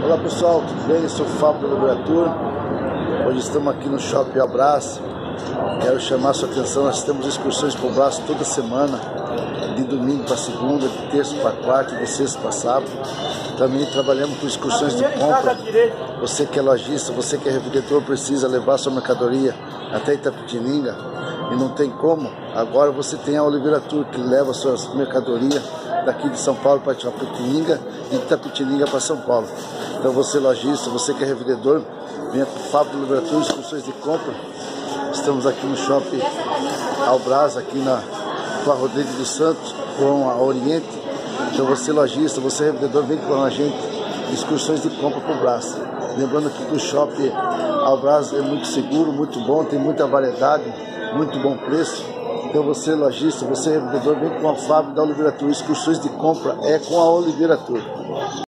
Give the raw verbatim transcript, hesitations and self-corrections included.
Olá pessoal, tudo bem? Eu sou o Fábio do Liberatur. Hoje estamos aqui no Shopping Abraço. Quero chamar a sua atenção, nós temos excursões para o Braço toda semana, de domingo para segunda, de terça para quarta, de sexta para sábado. Também trabalhamos com excursões de compra. Você que é lojista, você que é revendedor, precisa levar sua mercadoria até Itapetininga e não tem como. Agora você tem a Oliveira Tour, que leva suas mercadorias daqui de São Paulo para Itapetininga e de Itapetininga para São Paulo. Então você lojista, você que é revendedor, venha com o Fábio do Liberatur, excursões de compra. Estamos aqui no Shopping Albras, aqui na Rua Rodrigues dos Santos, com a Oriente. Então você lojista, você revendedor, vem com a gente, excursões de compra para o Brás. Lembrando aqui que o Shopping Albras é muito seguro, muito bom, tem muita variedade, muito bom preço. Então você lojista, você revendedor, vem com a Fábio da Oliveira Tour. Excursões de compra é com a Oliveira Tour.